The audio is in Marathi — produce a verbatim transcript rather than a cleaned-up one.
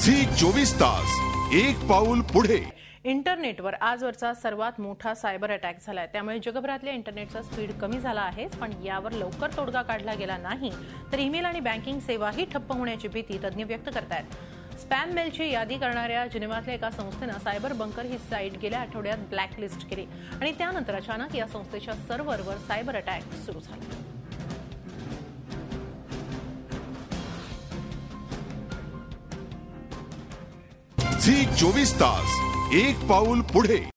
झी चोवीस तास एक पाऊल पुढे. इंटरनेटवर आजवरचा सर्वात मोठा सायबर अटॅक झालाय. त्यामुळे जगभरातल्या इंटरनेटचा स्पीड कमी झाला आहे, पण यावर लवकर तोडगा काढला गेला नाही तर ईमेल आणि बँकिंग सेवाही ठप्प होण्याची भीती तज्ञ व्यक्त करतायत. स्पॅम मेलची यादी करणाऱ्या जिनेव्हातल्या एका संस्थेनं सायबर बंकर ही साईट गेल्या आठवड्यात ब्लॅकलिस्ट केली आणि त्यानंतर अचानक या संस्थेच्या सर्व्हरवर सायबर अटॅक सुरू झाला. झी चोवीस तास एक पाऊल पुढे.